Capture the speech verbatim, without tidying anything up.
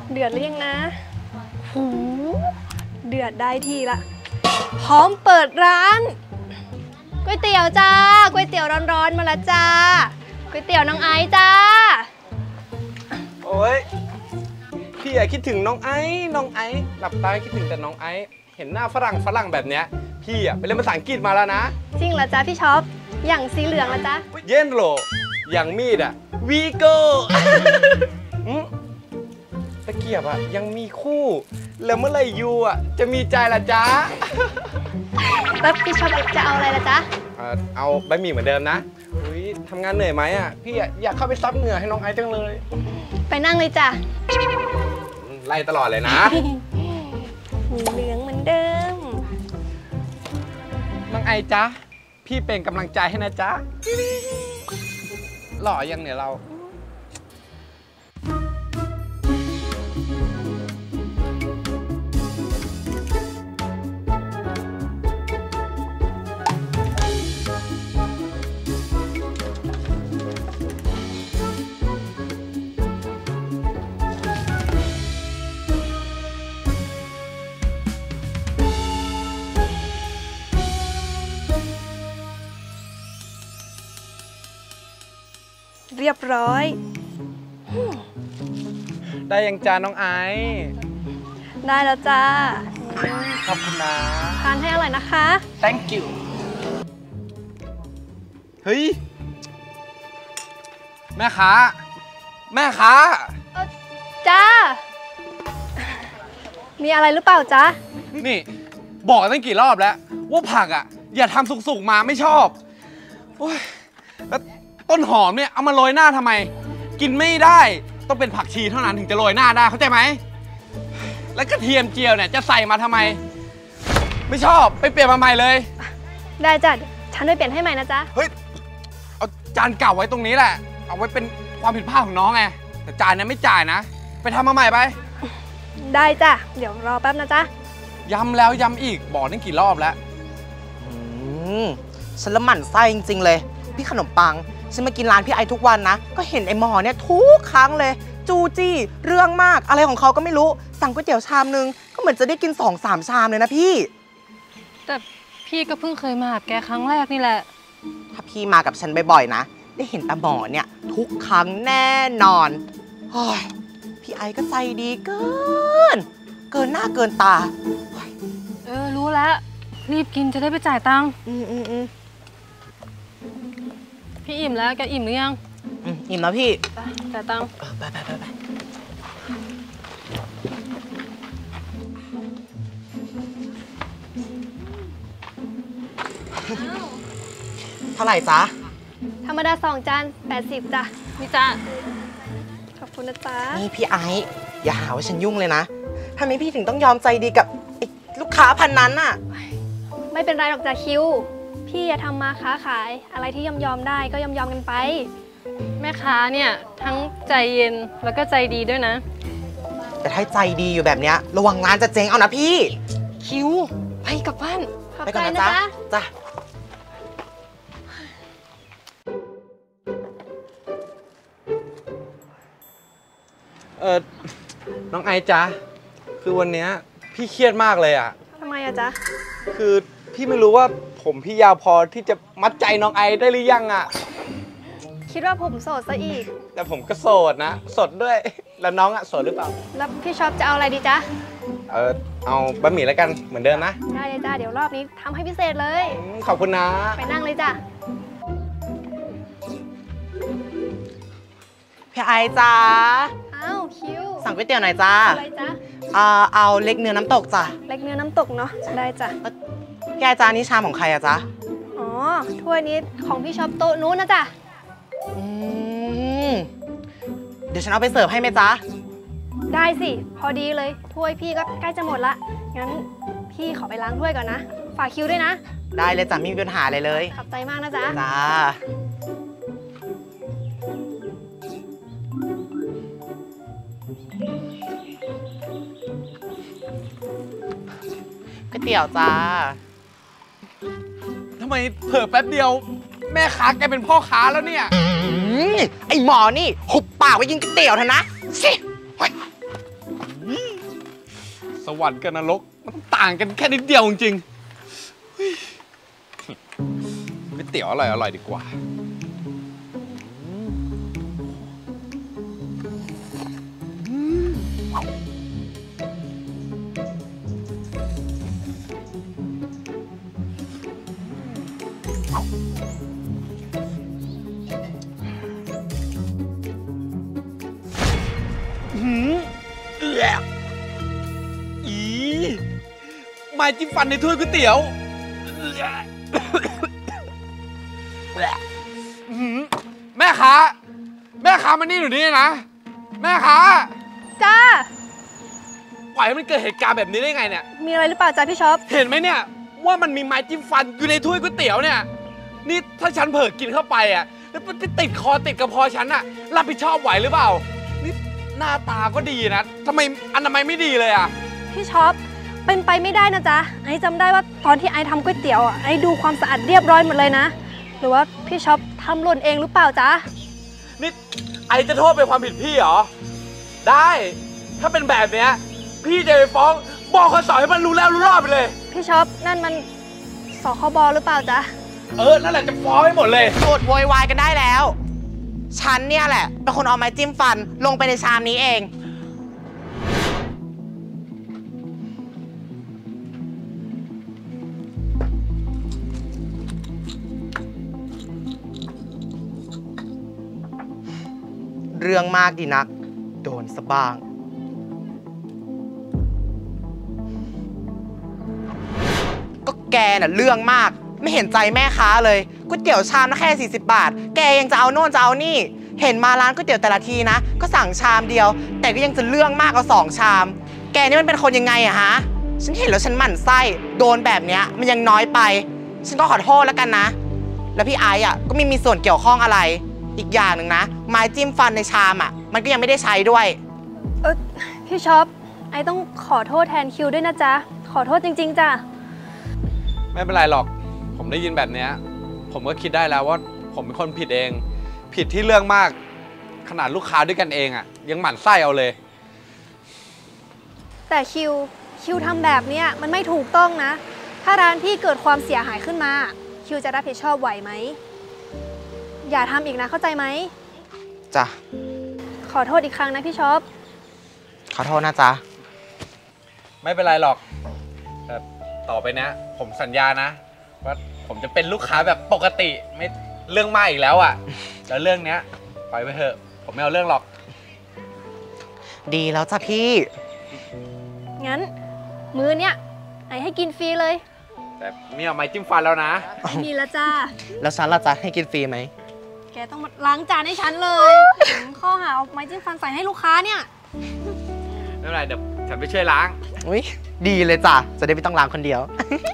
เดือดหรือยังนะหูเดือดได้ทีละพร้อมเปิดร้านก๋วยเตี๋ยวจ้าก๋วยเตี๋ยวร้อนๆมาแล้วจ้าก๋วยเตี๋ยวน้องไอซ์จ้าโอ้ยพี่อยากคิดถึงน้องไอซ์น้องไอซ์หลับตาคิดถึงแต่น้องไอซ์เห็นหน้าฝรั่งฝรั่งแบบเนี้ยพี่อะไปเรียนภาษาอังกฤษมาแล้วนะจริงเหรอจ๊ะพี่ช็อปอย่างสีเหลืองละจ๊ะเย็นโหลอย่างมีดอะวีโก้ตะเกียบอะยังมีคู่แล้วเมื่อไหร่ยูอะจะมีใจละจ๊ะแล้วพี่ช็อปจะเอาอะไรละจ๊ะเอาบะหมี่เหมือนเดิมนะอุ้ยทำงานเหนื่อยไหมอะพี่อยากเข้าไปซับเหงื่อให้น้องไอซ์จังเลยไปนั่งเลยจ้ะไล่ตลอดเลยนะเหลืองเหมือนเดิมน้องไอจ๊ะพี่เป็นกำลังใจให้นะจ๊ะหล่อยังเนี่ยเราเรียบร้อยได้ยังจ้าน้องไอได้แล้วจ้าขอบคุณนะทานให้อร่อยนะคะ thank you เฮ้ยแม่ค้าแม่ค้าจ้ามีอะไรหรือเปล่าจ๊ะนี่บอกตั้งกี่รอบแล้วว่าผักอ่ะอย่าทำสุกๆมาไม่ชอบโอ้ยแล้วต้นหอมเนี่ยเอามาโรยหน้าทำไมกินไม่ได้ต้องเป็นผักชีเท่านั้นถึงจะโรยหน้าได้เข้าใจไหมแล้วกระเทียมเจียวเนี่ยจะใส่มาทำไมไม่ชอบไปเปลี่ยนมาใหม่เลยได้จ้ะฉันไปเปลี่ยนให้ใหม่นะจ๊ะเฮ้ยเอาจานเก่าไว้ตรงนี้แหละเอาไว้เป็นความผิดพลาดของน้องไงแต่จานเนี่ยไม่จ่ายนะไปทำมาใหม่ไปได้จ้ะเดี๋ยวรอแป๊บนะจ๊ะย้ำแล้วย้ำอีกบอกตั้งกี่รอบแล้วอืมฉันละหมั่นไส้จริงๆเลยพี่ขนมปังฉันมากินร้านพี่ไอทุกวันนะก็เห็นไอหมอเนี่ยทุกครั้งเลยจูจี้เรื่องมากอะไรของเขาก็ไม่รู้สั่งก๋วยเตี๋ยวชามนึงก็เหมือนจะได้กินสองสามชามเลยนะพี่แต่พี่ก็เพิ่งเคยมาหาแกครั้งแรกนี่แหละถ้าพี่มากับฉันบ่อยๆนะได้เห็นตาหมอเนี่ยทุกครั้งแน่นอนโอ้ยพี่ไอก็ใจดีเกินเกินหน้าเกินตาเออรู้แล้วรีบกินจะได้ไปจ่ายตังค์อืมอืมอืมพี่อิ่มแล้วแกอิ่มหรือยังอืมอิ่มแล้วพี่จ่ายตังค์ไปไปไปไปเท่าไหร่จ๊ะธรรมดาสองจานแปดสิบจ้ะนี่จ้าขอบคุณนะจ๊ะนี่พี่ไออย่าหาว่าฉันยุ่งเลยนะทำไมพี่ถึงต้องยอมใจดีกับลูกค้าพันนั้นน่ะไม่เป็นไรหรอกจ้ะคิวพี่อย่าทำมาค้าขายอะไรที่ยอมยอมได้ก็ยอมยอมกันไปแม่ค้าเนี่ยทั้งใจเย็นแล้วก็ใจดีด้วยนะแต่ถ้าใจดีอยู่แบบเนี้ยระวังร้านจะเจ๊งเอานะพี่คิวไปกลับบ้านไปก่อนนะจ๊ะจ้ะเออน้องไอจ๊ะคือวันนี้พี่เครียดมากเลยอ่ะทำไมอะจ๊ะคือพี่ไม่รู้ว่าผมพี่ยาวพอที่จะมัดใจน้องไอได้หรือยังอ่ะคิดว่าผมโสดซะอีกแต่ผมก็โสดนะโสดด้วยแล้วน้องอ่ะโสดหรือเปล่าแล้วพี่ชอบจะเอาอะไรดีจ๊ะเออเอาบะหมี่แล้วกันเหมือนเดิมนะได้เลยจ้าเดี๋ยวรอบนี้ทำให้พิเศษเลยขอบคุณนะไปนั่งเลยจ้ะพี่ไอจ้าอ้าวคิวสั่งก๋วยเตี๋ยวหน่อยจ้าอะไรจ้ะเอาเล็กเนื้อน้ำตกจ้ะเล็กเนื้อน้ำตกเนาะได้จ้ะพี่ไอจ้านี่ชามของใครอะจ๊ะอ๋อถ้วยนี้ของพี่ชอบโต๊ะนู้นนะจ๊ะอืมเดี๋ยวฉันเอาไปเสิร์ฟให้ไหมจ๊ะได้สิพอดีเลยถ้วยพี่ก็ใกล้จะหมดละงั้นพี่ขอไปล้างถ้วยก่อนนะฝากคิวด้วยนะได้เลยจ้ะไม่มีปัญหาอะไรเลยขอบใจมากนะจ๊ะจ้าก๋วยเตี๋ยวจ้าทำไมเผลอแป๊บเดียวแม่ค้าแกเป็นพ่อค้าแล้วเนี่ยไอหมอนี่หุบปากไว้ยิงก๋วยเตี๋ยวเถอะนะสิสวรรค์กับนรกมันต่างกันแค่นิดเดียวจริงๆเฮ้ยก๋วยเตี๋ยวอร่อยอร่อยดีกว่าหืมเอือกอีไม้จิ้มฟันในถ้วยก๋วยเตี๋ยวเอือกหืมแม่ค้าแม่ค้ามานี่หนูนี่นะแม่ค้าจ้าปล่อยให้มันเกิดเหตุการณ์แบบนี้ได้ไงเนี่ยมีอะไรหรือเปล่าจ้าพี่ช็อปเห็นไหมเนี่ยว่ามันมีไม้จิ้มฟันอยู่ในถ้วยก๋วยเตี๋ยวเนี่ยนี่ถ้าฉันเผลอกินเข้าไปอ่ะแล้วมันไปติดคอติดกระเพาะฉันอ่ะรับผิดชอบไหวหรือเปล่านี่หน้าตาก็ดีนะทำไมอนามัยไม่ดีเลยอ่ะพี่ช็อป เป็นไปไม่ได้นะจ๊ะ ไอ้จำได้ว่าตอนที่ไอ้ทำก๋วยเตี๋ยวอ่ะไอ้ดูความสะอาดเรียบร้อยหมดเลยนะ หรือว่าพี่ช็อปทำหล่นเองหรือเปล่าจ๊ะนี่ไอจะโทษเป็นความผิดพี่เหรอได้ ถ้าเป็นแบบเนี้ยพี่จะไปฟ้องบอกคสให้มันรู้แล้วรู้รอดไปเลยพี่ช็อปนั่นมันสคบหรือเปล่าจ๊ะเออนั่นแหละจะฟ้องให้หมดเลยหยุดโวยวายกันได้แล้ว ฉันเนี่ยแหละเป็นคนเอาไม้จิ้มฟันลงไปในชามนี้เอง เรื่องมากดีนัก โดนซะบ้าง ก็แกน่ะเรื่องมากไม่เห็นใจแม่ค้าเลยก๋วยเตี๋ยวชามละแค่สี่สิบบาทแกยังจะเอาโน่นจะเอานี่เห็นมาร้านก๋วยเตี๋ยวแต่ละทีนะก็สั่งชามเดียวแต่ก็ยังจะเรื่องมากกว่าสองชามแกนี่มันเป็นคนยังไงอะฮะฉันเห็นแล้วฉันหมั่นไส้โดนแบบเนี้ยมันยังน้อยไปฉันก็ขอโทษแล้วกันนะแล้วพี่ไอซ์อะก็ไม่มีส่วนเกี่ยวข้องอะไรอีกอย่างหนึ่งนะไม้จิ้มฟันในชามอะมันก็ยังไม่ได้ใช้ด้วยเออพี่ช็อป ไอ้ต้องขอโทษแทนคิวด้วยนะจ๊ะ ขอโทษจริงๆจ้ะไม่เป็นไรหรอกผมได้ยินแบบเนี้ยผมก็คิดได้แล้วว่าผมเป็นคนผิดเอง ผิดที่เรื่องมากขนาดลูกค้าด้วยกันเองอ่ะยังหมั่นไส้เอาเลยแต่คิวคิวทำแบบเนี้ยมันไม่ถูกต้องนะ ถ้าร้านพี่เกิดความเสียหายขึ้นมาคิวจะรับผิดชอบไหวไหมอย่าทำอีกนะเข้าใจไหมจ้ะขอโทษอีกครั้งนะพี่ช็อปขอโทษนะจ๊ะไม่เป็นไรหรอกแต่ต่อไปเนี้ยผมสัญญานะว่าผมจะเป็นลูกค้าแบบปกติไม่เรื่องมากอีกแล้วอ่ะ แล้วเรื่องเนี้ยปล่อยไปเถอะผมไม่เอาเรื่องหรอกดีแล้วจ้ะพี่งั้นมื้อเนี้ยไอ้ให้กินฟรีเลยแต่ไม่เอาไม้จิ้มฟันแล้วนะไม่มีแล้วจ้าแล้วฉันล่ะจ๊ะให้กินฟรีไหมแกต้องมาล้างจานให้ฉันเลยถึงข้อหาเอาไม้จิ้มฟันใส่ให้ลูกค้าเนี่ยไม่เป็นไรเดี๋ยวฉันไปช่วยล้างอุ้ยดีเลยจ้ะจะได้ไม่ต้องล้างคนเดียว